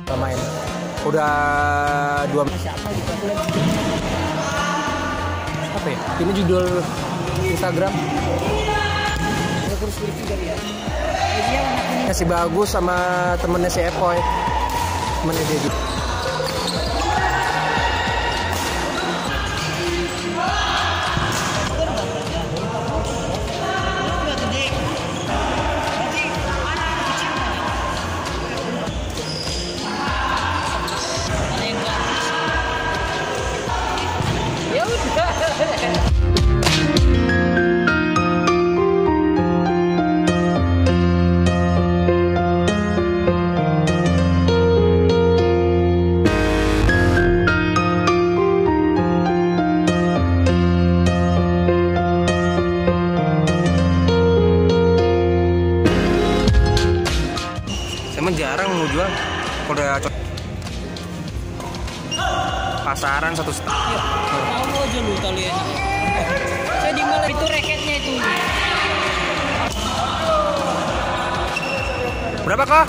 main. Udah 2 apa ya? Ini judul Instagram. Si Bagus sama temennya si Epoy. Temennya dia gitu. Emang jarang mau jual, udah pasaran 1,5. Mau aja lu kalian. Saya di malah itu raketnya itu. Berapa kah?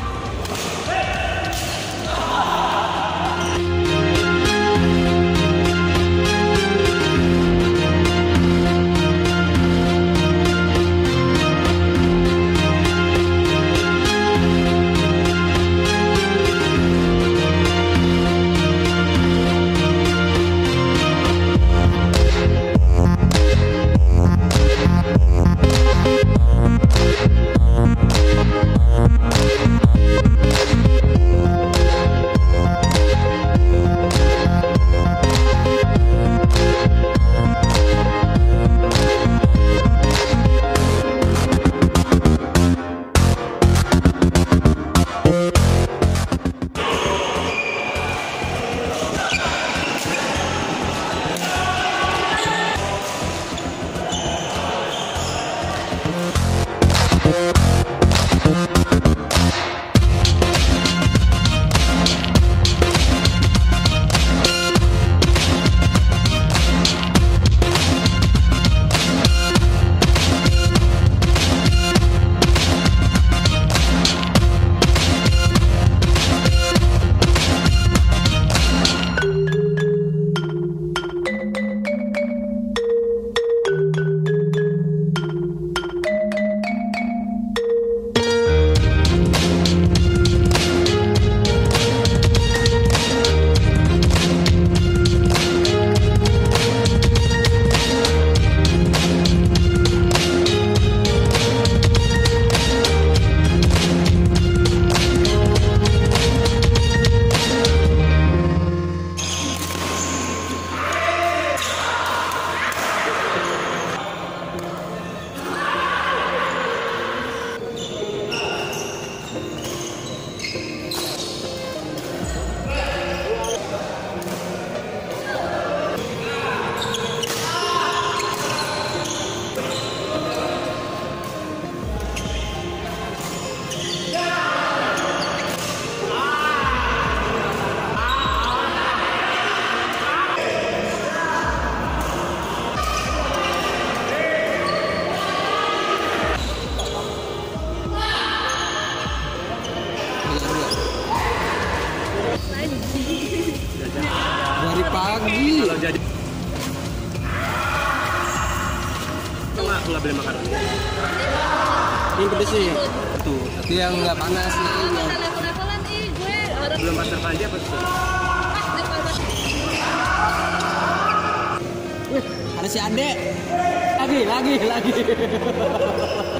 Dari pagi. Kalau jadi nggak boleh makan. Ini pedesnya ya? Tuh, Itu yang nggak panas nih. belum pasar aja apa tuh? Ada si Ade. Lagi.